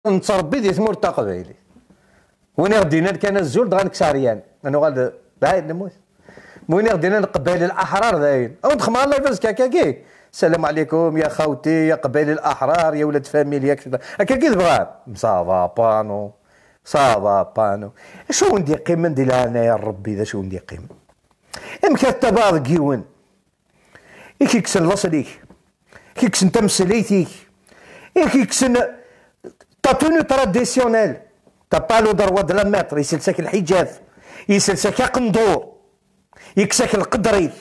نتربي دي ثمور تقبيلي وين غدينا كان الزول غنكساريان انا غاد باين نموت وين غدينا قبائل الاحرار داين او دخما الله يفرزك هكاكي السلام عليكم يا خوتي يا قبائل الاحرار يا ولاد فاميليا هكاكي تبغى صافا بانو صافا بانو شو ندير قيمه ندير انا يا ربي ذا شو ندير قيمه امك التباض كيون كيكسن لاصليك كيكسن تمثيليتيك كيكسن تاتوني تراديسيونيل تا بالو دروا د لا متر يسلسك الحجاب يسلسك قندور يكسك القدري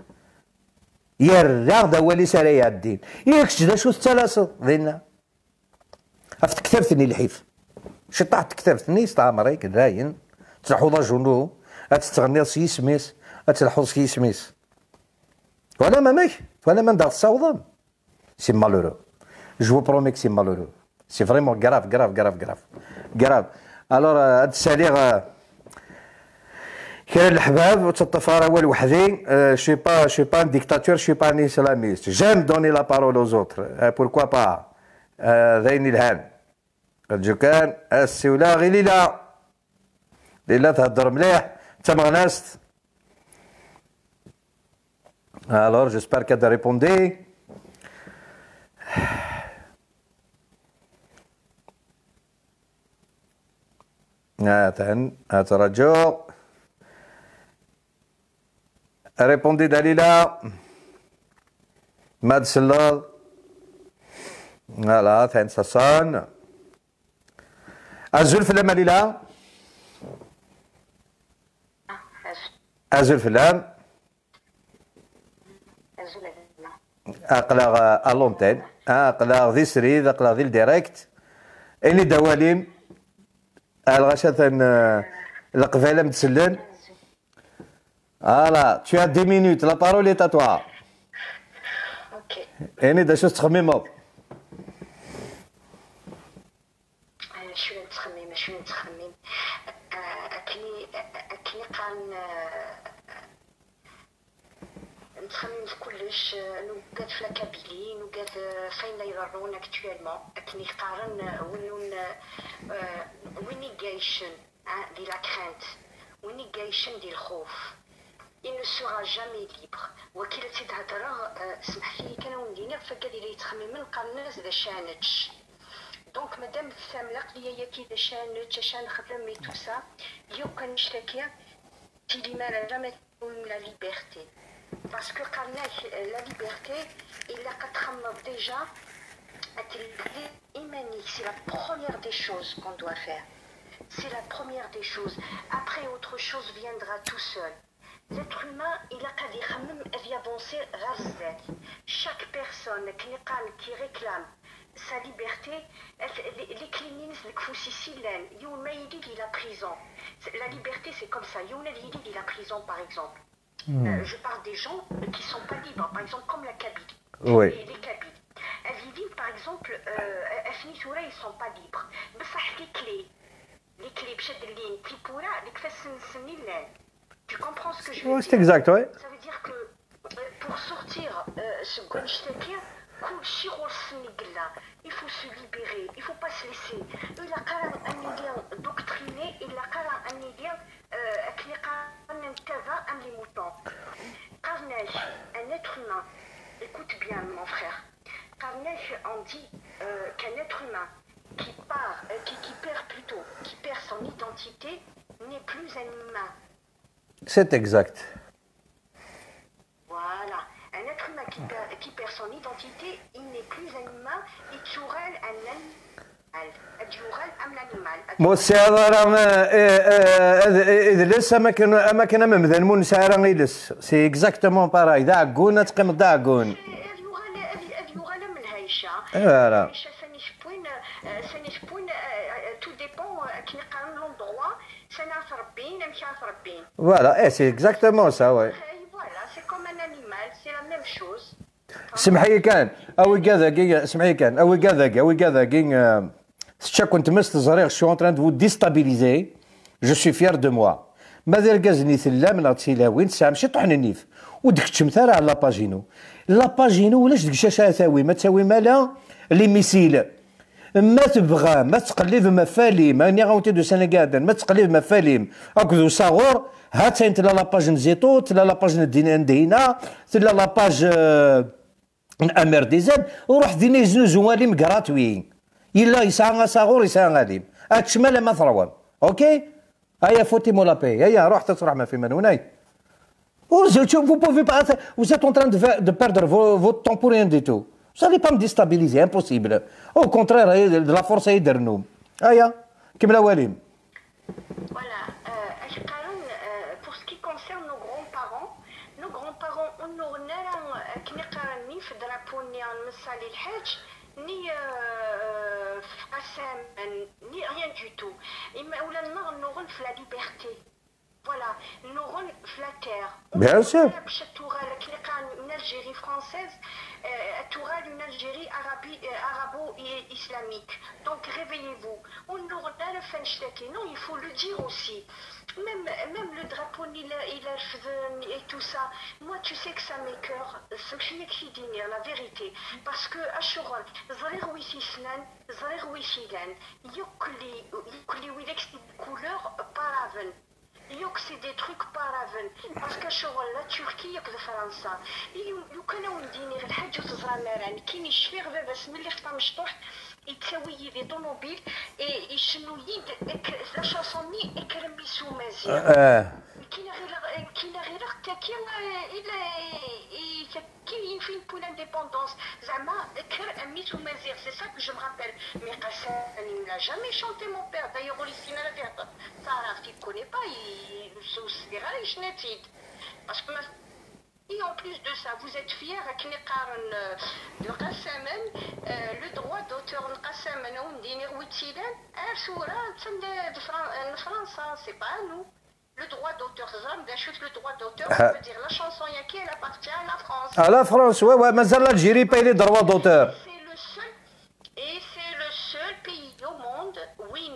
يرى دا ولي سرايا الدين يكش دا شو الثلاثه ذينا عرفت كثرتني الحيف شطحت كثرتني استعمري كداين تلحوض جنو تستغني سي سميس تلحوض سي سميس ولا ما ماك ولا ما ندغ تصاوضم سي مالورو جو بروميك سي مالورو سي فريمون كراف كراف كراف كراف كراف الور هاد الساليغ كاين الحباب وتطفى اول وحدي شي با ان ديكتاتور شي با ان اسلاميست جيم دوني لا بارول اوز اوتر بوركوا با ذاين الهان جو كان السولا غير ليلى تهضر مليح تمغناست الور جيسبر كاد ريبوندي ترجو ريبوندي دليلا ماد سلال فوالا ثان ساسان أزول فلام ليلا أزول فلام أقلق ألونتين أقلق ذي سريد أقلق ذي الديريكت إني دواليم الغاشة القفالة متسلن فوالا tu as 10 minutes la parole est à toi اوكي إني دا شو تخممو شنو نتخمم اكني قان نتخمم في كلش نوقات في لاكابيلي نوقات فين لا يضرون اكتوالمون اكني قارن وينيغيشن دي لا كرانت وينيغيشن دي الخوف il ne sera jamais libre وكيلا تيتهضر سمح لي كان ولينا فقال لي يتخمم من الناس ذا شانتش دونك مادام الثامله قليا كي ذا شانتش شان خدم مي تو سا يو كان نشتكي تيلي مالا جامي لا ليبرتي باسكو قالنا لا ليبرتي الا كتخمم ديجا إيماني c'est la première des choses qu'on doit faire c'est la première des choses après autre chose viendra tout seul. L'être humain, il a qu'à dire qu'il avancer razet. Chaque personne qui réclame sa liberté, les clinines, les foussissillènes, il la prison. La liberté, c'est comme ça. Il la prison, par exemple. Je parle des gens qui ne sont pas libres, par exemple, comme la Kabylie. Oui. Les Kabyles. Elles par exemple, ils ne sont pas libres. Mais ça, les clés, tu comprends ce que je veux dire? C'est exact, oui. Ça veut dire que pour sortir ce gonchtekir, il faut se libérer, il ne faut pas se laisser. Il a quand même un idéal doctriné, il a quand même un idéal qui est quand même les moutons. Carnage, un être humain, écoute bien mon frère, Carnage, on dit qu'un être humain qui perd son identité n'est plus un humain. C'est exact. Voilà. Un être humain qui perd son identité, il n'est plus un humain, il tuera un animal. موسى إذا لسه ما كان ممذن مون سعر غيلس سي اكزاكتومون باراي داعقون تقيم داعقون voilà. Voilà, c'est exactement ça, ouais. Voilà, c'est comme un animal, c'est la même chose. سمحي كان أوي كذا سمحي كان أوي كذا ستا كنت مستزريغ شو en train de vous déstabiliser je suis fier de moi ماذا ركزني ثلا من غتسيلاوين تسعة ماشي طحن النيف ودك تشمثال على لاباجينو ولاش ديك شاشة تاوي ما تساوي مالا لي ميسيل ما تبغى ما تقلب مفاليم ماني غاوتي دو سنغال ما تقلب مفاليم هاكذو صغور هات انت لا لاباج نزيتو تلا لاباج ندينا تلا لاباج امير دي زاد وروح دينا يزنو زواليم كراتويين الا يسعى صغور يسعى غادي هاتشمال ما ثروان اوكي هيا فوتي مولابي هيا روح تصرح ما في منوناي vous pouvez pas vous êtes en train de perdre votre temps pour rien du tout vous n'allez pas me déstabiliser impossible au contraire de la force يدرنو هيا كمل وليم. Voilà, pour ce qui concerne nos grands-parents, on n'a كنقرني في درابوني نمسالي الحاج ni Qassam, ni rien du tout. Nous avons la liberté. Voilà, nous avons la terre. Bien sûr. Une Algérie française, une Algérie arabo-islamique. Donc réveillez-vous. Non, il faut le dire aussi. Même le drapeau, il a et tout ça. Moi, tu sais que ça m'écoeure. C'est la vérité. Parce que à Choron, Zahir Wissisnan, Zahir Wissigan, Yokli Wilex couleur paraven. Yok c'est des trucs paraven. Parce qu'à Choron, la Turquie, Yok de France. يكونوا نديني الحاج وتزرع مران كاين الشفير بس ملي خطا مشطوح يتساوي لي طوموبيل يشنو يد لا شاسوني اكرم بيسو مزيان كاين غير تاكي الى كاين فين بو لانديبوندونس زعما كر ميسو مزيان سي سا كو جو مابيل مي قاسم il n'a jamais chanté mon père d'ailleurs au lycée la verte ça il connaît pas il se dira je n'étais parce que et en plus de ça, vous êtes fiers à Kneqaren de Qassaman, le droit d'auteur de Qassaman ou d'Inir Witsidan, de France, c'est pas à nous. Le droit d'auteur, le droit d'auteur, ça veut dire la chanson Yaki, elle appartient à la France. À la France, ouais, mais l'Algérie paye les droits d'auteur. C'est le seul pays au monde, oui,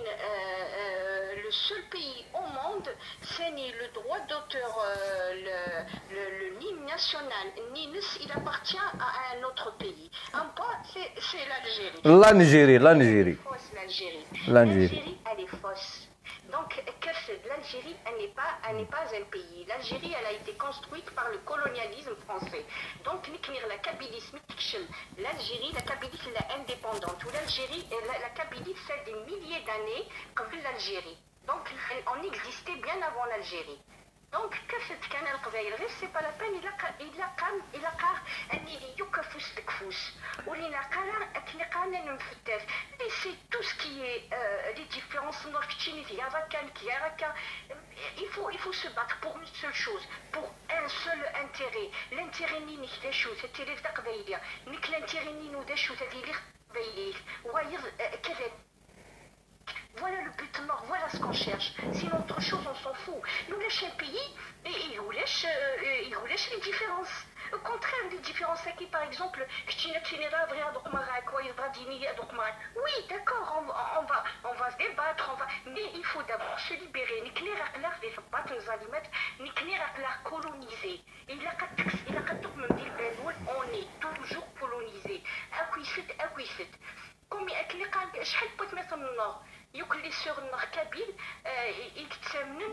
le seul pays au monde, c'est le droit d'auteur, l'hymne national. Nîmes, il appartient à un autre pays. En bas, c'est l'Algérie. L'Algérie. L'Algérie, elle est fausse. Donc, l'Algérie, elle n'est pas un pays. L'Algérie, elle a été construite par le colonialisme français. Donc, la Kabylie, l'Algérie, la Kabylie, c'est l'indépendante. Ou l'Algérie, la Kabylie, c'est des milliers d'années comme l'Algérie. Donc, on existait bien avant l'Algérie. Donc, كافة كان القبائل غير سي با لا بان إلا قار أني يكفوس تكفوس ولينا قارا أكني قارنا نمفتاف لي سي تو سكي لي ديفيرونس نوركتشيني في هذاكا كي هذاكا il faut se battre pour une seule chose pour un seul intérêt l'intérêt نيني دا شو تتيري في قبايليا نيك l'intérêt نينو دا شو تديري قبايليك وايض كذا. Voilà le but mort, voilà ce qu'on cherche. Sinon, autre chose, on s'en fout. Nous lâchons un pays et ils relâchent les différences. Au contraire, les différences qui, par exemple, oui, d'accord, on va se débattre, mais il faut d'abord se libérer. Colonisé. On est toujours colonisé. Comme شحال بغيت ما يصنع يوكلي سور النار كابيل يتسمن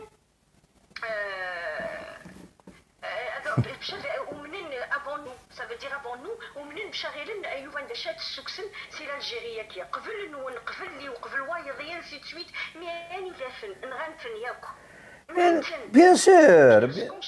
ومنين افون نو ça veut dire avant nous ومنين مشى غير ايوان داشات السكسن سي الجيريا كي قبل نون قبل لي وقبل وايضيا سي تسويت مي اني دافن نغنفن ياكو bien sûr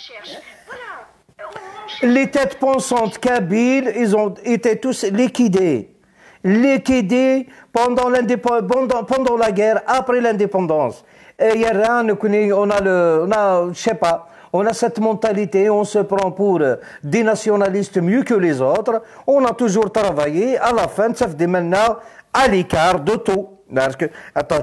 les têtes pensantes kabyles ils ont été tous liquidés pendant la guerre, après l'indépendance. Et il y a rien, je sais pas, on a cette mentalité, on se prend pour des nationalistes mieux que les autres. On a toujours travaillé, à la fin, ça fait maintenant à l'écart de tout. Parce que, attends,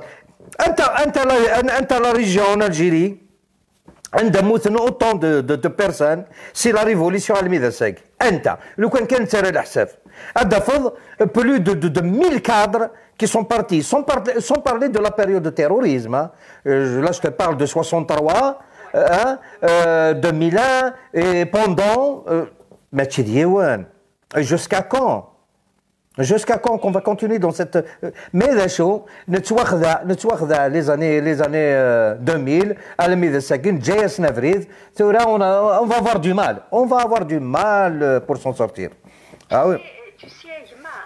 la région en Algérie, autant de personnes, c'est la révolution allemande. Le كان ترى الحساب plus de 1000 cadres qui sont partis, sans parler de la période de terrorisme. Hein. Là, je te parle de 63, 2001, et pendant, jusqu'à quand? Jusqu'à quand qu'on va continuer dans cette... Mais شو نتواخذ les années 2000 على ميدا ساكن جاي سنافريد ثورة on va avoir du mal. On va avoir du mal pour s'en sortir. Ah oui. Tu sais, Yma,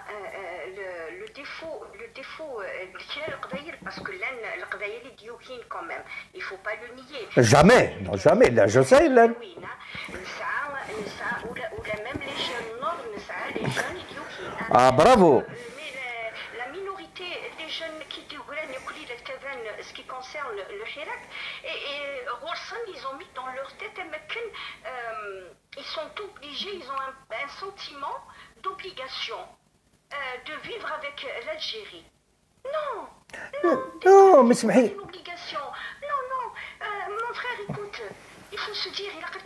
le défaut, parce que l'un, le Qdaïl est diokin quand même, il ne faut pas le nier. Jamais, non, jamais, là, je sais, là. Même les jeunes nord, les jeunes diokin. Ah, bravo. Mais la minorité des jeunes qui ce qui concerne le Hirak, et Rorsan, ils ont mis dans leur tête, ils sont obligés, ils ont un sentiment d'obligation de vivre avec l'Algérie. Non, non, mais c'est une obligation. Non, mon frère, écoute, il faut se dire, il a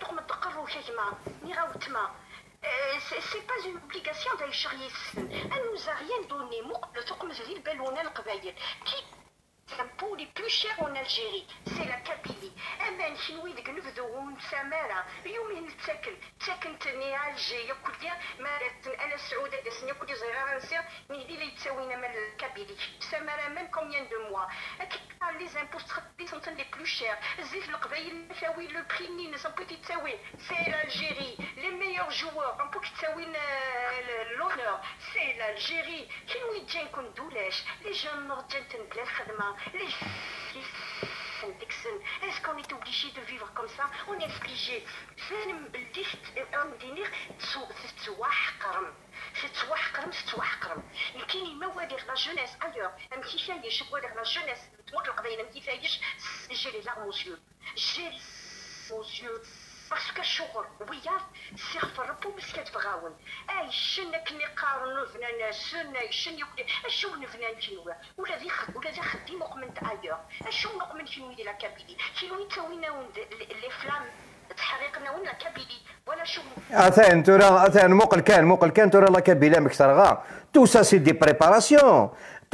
c'est pas une obligation d'Aïchari. Elle nous a rien donné. Qui l'impôt les plus chers en Algérie, c'est la Kabylie. أما نحنوي ديك نبذو ونسامرة يومين تسكن تني علجي يقول لي ما أنا السعودة دسني يقول لي صغيرة نصير نهدي لي تساوينا من الكابيلي سامرة من كوميان دو موا لي زامبو تخطي سنتن لي بلو شير زيد القبايل تساوي لو بري نين سامبو تساوي سي l'Algérie les meilleurs joueurs un peu تساوي l'honneur c'est l'Algérie كي وين جاي نكون دولاش لي جون نرجع تنبلا الخدمة est-ce qu'on est obligé de vivre comme ça? On est obligé. C'est la jeunesse ailleurs. La jeunesse. J'ai les larmes aux yeux. J'ai les larmes aux yeux. parce que الشغل وياه سيغ فربو بس كتبغاون اي شن كني قارنو فنان سن شن يقول اشو نفنان كنوا ولا ذي خدي مؤمن ايور اشو نؤمن كنوا ديال كابيلي كنوا تاوينا لي فلام تحريقنا ولا كابيلي ولا شو اثان ترى اثان موقل كان ترى لا كابيلا مكثرغا تو سا سي دي بريباراسيون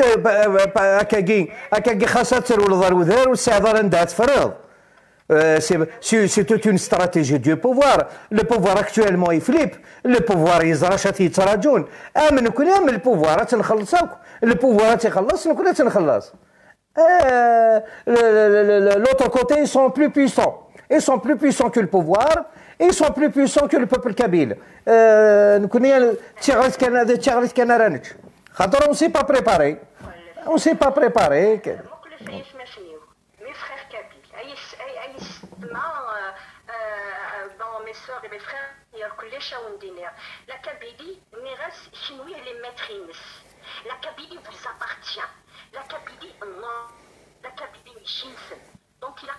هكاكي خاصها تسرول الدار وذار والسعدار عندها تفرض. C'est toute une stratégie du pouvoir. Le pouvoir actuellement il flippe. Le pouvoir يزراشات يتراجون. آمن كنا من البوفوار تنخلصوك. البوفوار تيخلص نكون تنخلص. L'autre côté ils sont plus puissants. Ils sont plus puissants que le pouvoir. Ils sont plus puissants que le peuple kabyle. نكون تيغرس كان رانج. خاطر on s'est pas préparé. On s'est pas préparé. Dans mes soeurs et mes frères, il y a que les chaoundinières. La Kabylie, chinois, elle est maîtresse. La Kabylie vous appartient. La Kabylie, non. La Kabylie, chine. Donc il a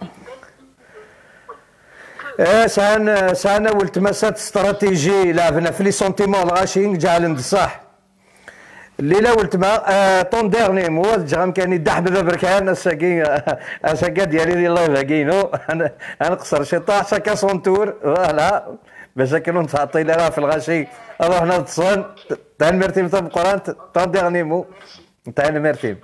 سانا والتماسات استراتيجي لعبنا في لي سونتيمون الغاشين جا عند الصح الليله ولتما طون ديرني مو جام كان يدح بدا بركان الساكا ديالي الله باقينو انا قصر شي طاح ساكا سونتور فوالا باش كانوا نتعطي لها في الغاشي روحنا نتصون تاع المرتين تاع القران طون ديرني مو تاع المرتين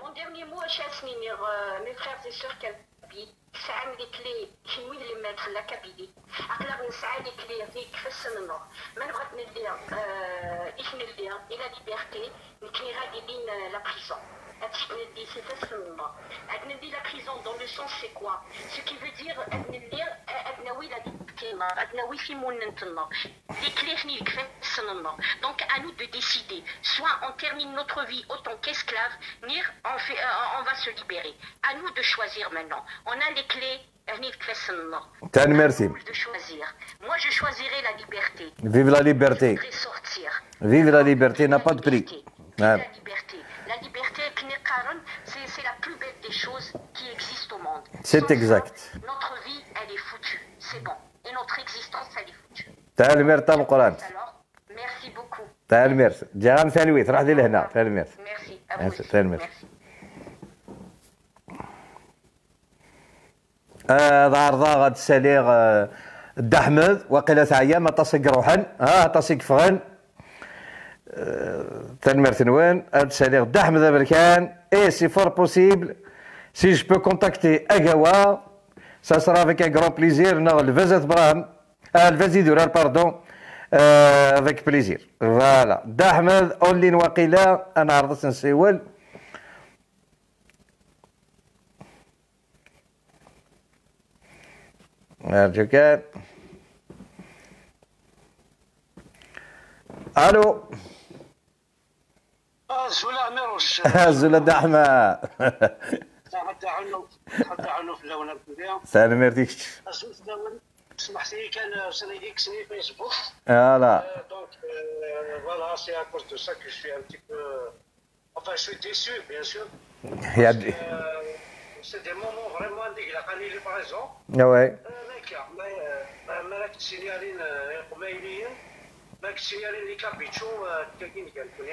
لا كابيلي أقلب نسعى لك لي كيفاش ننو ما نبغى ندير ندير إلى ليبرتي نكني غادي لين لا بريزون ندي سيفاش ننو ندي لا بريزون دون لو سونس سي كوا سو كي فو دير ندير ناوي لا ديكتيما ناوي في مون نتنو لي كليفني كيفاش ننو دونك à nous de décider soit on termine notre vie autant qu'esclave nir on va se libérer à nous de choisir maintenant on a les clés. Merci. Moi, je choisirai la liberté. Vive la liberté. Vive la liberté n'a pas de prix. La liberté. La liberté, c'est la plus belle des choses qui existent au monde. C'est exact. Notre vie, elle est foutue. C'est bon. Et notre existence, elle est foutue. Alors, merci beaucoup. Merci. جام ثانوي راح لي لهنا. Merci. Merci. عرضا غاد ساليغ الدحمد وقيلة ايام تصيق روحا تصيق فغن تنمرتنوان هاد ساليغ الدحمد امريكان اي سي فور بوسيبل سي جو بو كونتاكتي اغاوا سا سرا افيك ان غران بليزير نغ الفازات براهم الفازي دورال باردون افيك بليزير. فوالا دا احمد اونلين وقيله انا عرضت نسيول. ارجوك. الو. زولا ميروش. زولا دا احمد. حتى عنو في اللون الكبير. سلام يرضيك. سمحت لي كان سنة اكس ني فيسبوك. فوالا. دونك فوالا سي ا كوز دو سا كو جو ان تي بو enfin je suis déçu bien sûr. C'est des moments vraiment indignants les par exemple. Ouais. ما راك تسينيالين قبايليين راك تسينيالين لي كابيتشو كاين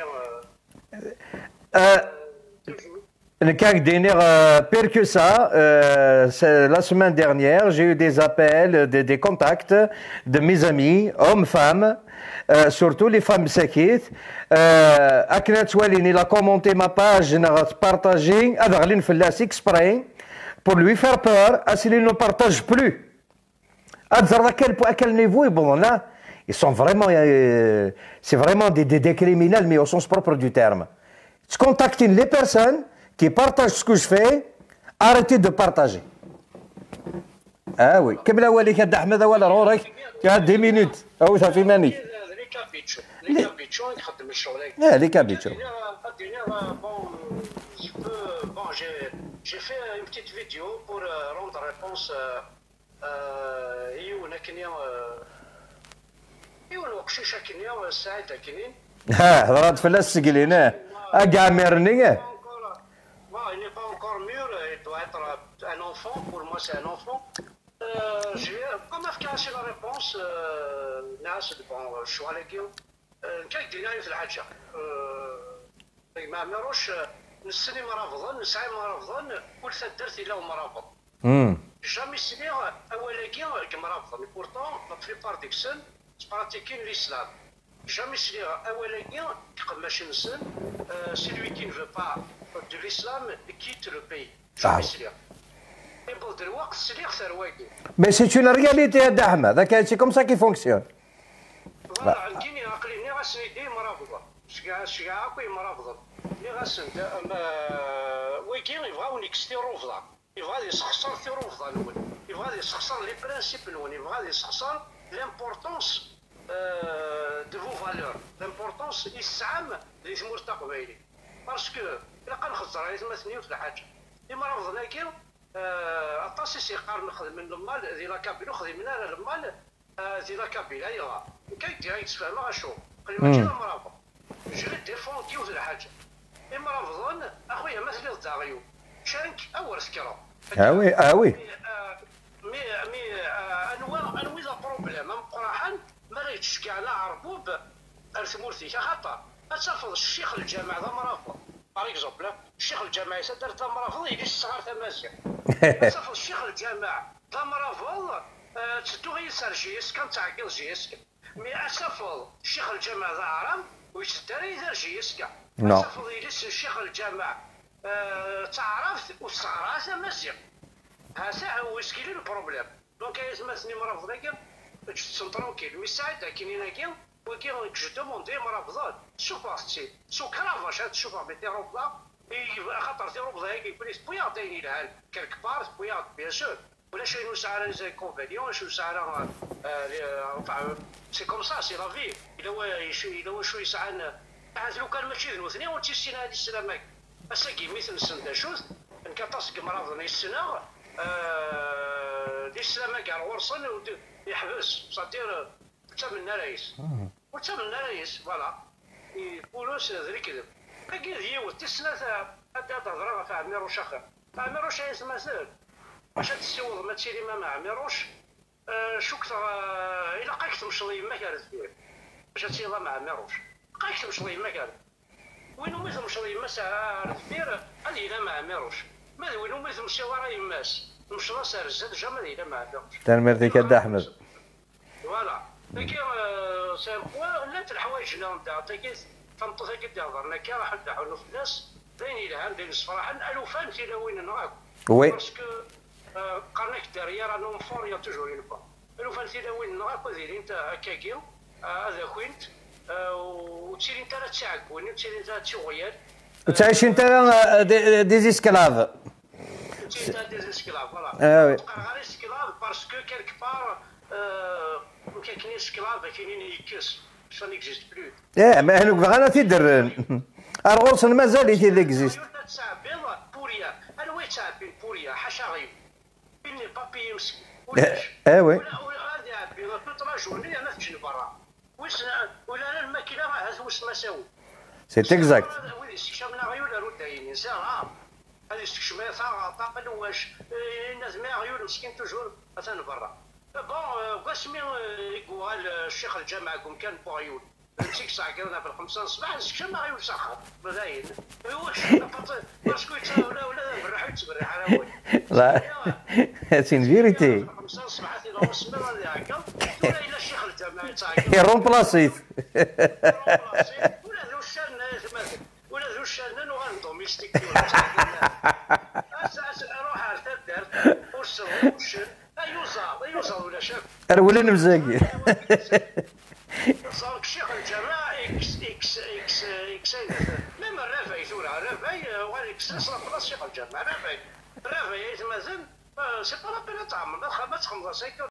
Le cas dernier, pire que ça, la semaine dernière, j'ai eu des appels, des contacts de mes amis, hommes, femmes, surtout les femmes sakites. Aknat Walin, il a commenté ma page, il a partagé, Adrlin Fellas exprès, pour lui faire peur, s'il ne partage plus. À quel niveau ils vont là? Ils sont vraiment, c'est vraiment des criminels, mais au sens propre du terme. Tu contactes les personnes qui partagent ce que je fais, arrêtez de partager. Ah oui. Comme là où elle est Ahmed Awal Rorak, il y a 10 minutes. Ah oui, ça fait mani. Les capichos. Les capichos, ils font le show. Les capichos. Bon, j'ai fait une petite vidéo pour rendre réponse وقشيشه كنيا والساعده كنين هضرات فلاس سقليناه اقامرني il n'est pas encore mûr, il doit être un enfant, pour moi c'est un enfant. Comme afkasi la réponse, الناس bon شو عليكم كاين ديناي في الحاجه ما مروش نسني مرافضا نسعي مرافضا كل درت الا مرافض jamais سنير اولكي كمرافضا مي بورتون لا بليبار ديك السن براتيكين l'islam. Jamais si Awalagien, comme Machinson, celui qui ne veut pas de l'islam quitte le pays. Jamais si Mais c'est une réalité, Ahmed. C'est comme ça qu'il fonctionne. Voilà, l'importance de vos valeurs, l'importance يسعم لثمور تقبيلي باسكو الا كنخزر على ثمانية في الحاجه اما رفضنا كي اطاسي سيقار نخدم من المال ذي لا كابيل نخدم من المال ذي لا كابيل ايوا كاين ديريكت تفهم غاشو قال ماشي مرافض جو ديفون كيو في الحاجه اما رفضون اخويا ما تلي الداغيو شانك اول سكرا اه وي مي انوي ذا بروبليم مقراحا ما ريتش كاع لا عربوب ارثمورتي خاطر تفرض الشيخ الجامع ذا مرافض باغ اكزومبل الشيخ الجامع دار ذا مرافض يدير الصغار تمازيغ تفرض الشيخ الجامع ذا مرافض تسدو غير سارجيس كان تعقل جيسك مي تفرض الشيخ الجامع ذا عرام ويتدار يدار جيسك تفرض يجلس الشيخ الجامع تعرفت والصغار تمازيغ هذا هو يسكيلي البروبليم دونك يسمى مرافض لكن تسن ترونكيل ويساعد كاينين كاين ولكن جو دوموندي مرافضات شو باستي شو كرافاش هاد شوفها بي تيروبلا خاطر تيروبلا يقول لك بويا دايني لها كالك بارت بويا بيان سور ولا شي نوسع لي زانكونفينيون شي نوسع سي كوم سا سي لا في الا هو شوي ساعه لو كان ماشي ذنوثني وتيستين هذه السلامه اساكي مثل سندا شوز انكاطاسك مرافض يسنا دي السلامه كاع ورصن يحبس صدير تمنى رئيس وتمنى رئيس فوالا يقولوا ذري كذب لكن هي وتسنى حتى تهضر في عميروش اخر عميروش يسمى سهل باش تسيوض ما تسيري مع عميروش شو كثر الا قاك تمشي ما كانت فيه باش تسيوض مع عميروش قاك تمشي ما كانت وين ما تمشي ما ساعه كبير هذه مع عميروش ما وين ما تمشي ورا يماس مش ناصر الزاد جامد الى ما عندهمش تنمرتي كدا احمد فوالا لكن سي بوان لا الحوايج نتاع تاكي فهمت كي هضرنا كي راح ندعوا في الناس داين الى داين الصراحه الوفان في وين نراك وي باسكو قالك داريا راه نون فور يا توجور اون با الوفان في وين نراك وديري انت هكاكي هذا كوينت وتسيري انت تعكوني وتسيري انت تغير وتعيش انت ديزيسكلاف. تسيري انت ديزيسكلاف فوالا. اه وي. تبقى غير اسكلاف باسكو كيلك بار كاين اسكلاف كاينين يكس سا نيكزيست بلو. ما هنوك بغانا تيدر الغرس مازال تيزيكزيست. غير تعبين بوريا انا وين تعبين بوريا حاشا غير بيني بابي مسك اه وي. هذه عبي تراجوني انا تجي برا ولا انا الماكينه راه هز واش مساوي. سي اكزاكت. وين استكشفنا غير رود عيني ساعه هذه استكشفنا ساعه طاقه واش الناس ما غير مسكين توجور مثلا برا. بون قسمي يقول الشيخ الجامع كون كان بوغيول نسيك ساعه كنا في الخمسة الصباح نسكشف ما غير ساخر باين واش باسكو ولا نبرح يتبرح على وين لا سي فيريتي. 5 الصباح الى نص من هكا ولا الى الشيخ الجامع تاعك يرومبلاسيت. ولا ذو الشان ولا ذو الشان وغندوم يستيك روح على الدار وش يوصل ولا شاف ولا نمزاقي. صار الشيخ الجامع اكس ميم الرافعي ثورة الرافعي واكس صار بلاص الشيخ الجامع الرافعي مازال سي با لا بين تعمر ما تخمض سيكون